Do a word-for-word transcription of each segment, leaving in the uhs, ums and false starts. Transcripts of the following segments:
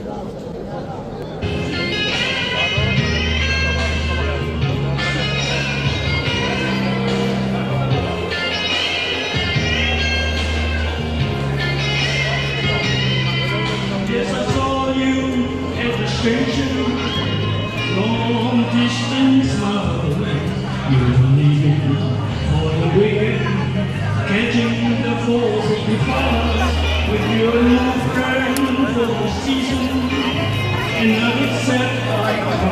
Yes, I saw you at the station, long distance miles away. You were leaving for the weekend, catching the four fifty-five with your new friend for the season. And I get set like a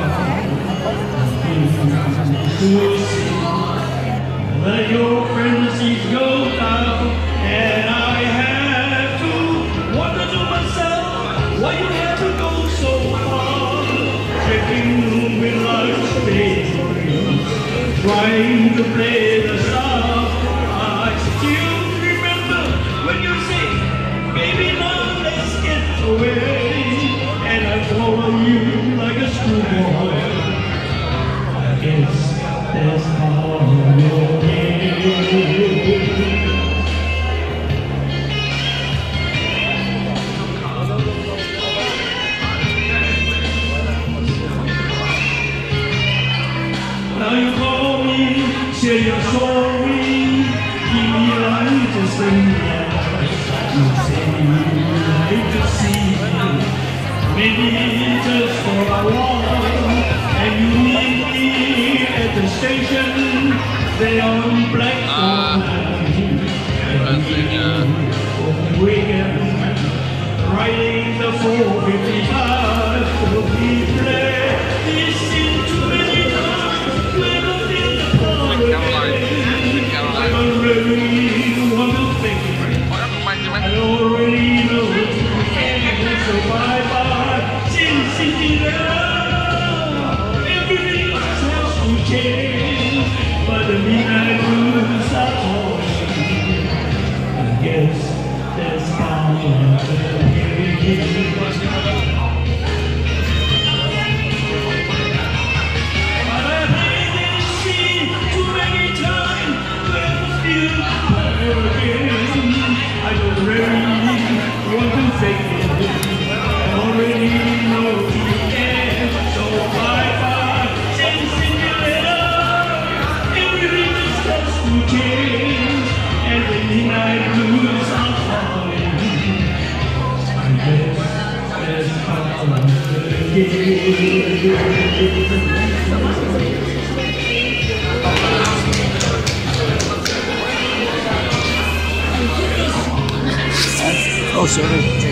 to see that your friend sees go down, and I have to wonder to myself why you have to go so far, checking with life's baby, trying to play the star. I still remember when you say, baby, now let's get away, and I follow you like a schoolboy. I guess that's how you're here. Now you call me, say you're sorry, give me a light to spring down. You say you'd like to see me, maybe just for a while, and you meet me at the station, they on platform nine, and we for the weekend, riding the four fifty-five, we play this scene too many times, we're not in the park again. I already want to think, I already know, and so bye-bye, Sin Cinderella, everything has to change, but the midnight blues are calling. I guess that's how it is. But I played this scene too many times to ever feel her again. I don't really want to fake it, I already know the end. So bye-bye, Sin Cinderella, everything just has to change, and the midnight blues are falling. I guess that's how it is. Oh, sorry.